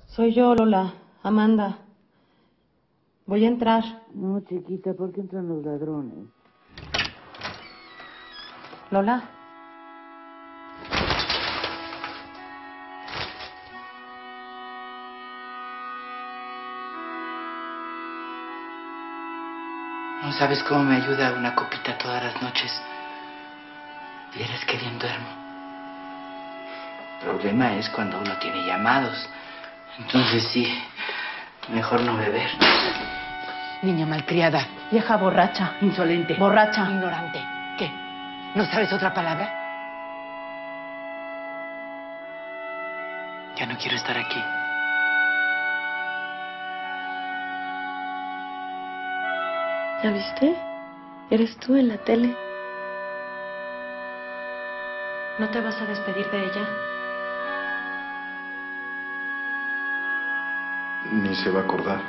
Soy yo, Lola. Amanda. Voy a entrar. No, chiquita, ¿por qué entran los ladrones? Lola. No sabes cómo me ayuda una copita todas las noches. Vieras qué bien duermo. El problema es cuando uno tiene llamados. Entonces sí, mejor no beber. Niña malcriada. Vieja borracha. Insolente. Borracha. Ignorante. ¿Qué? ¿No sabes otra palabra? Ya no quiero estar aquí. ¿Ya viste? Eres tú en la tele. ¿No te vas a despedir de ella? Ni se va a acordar.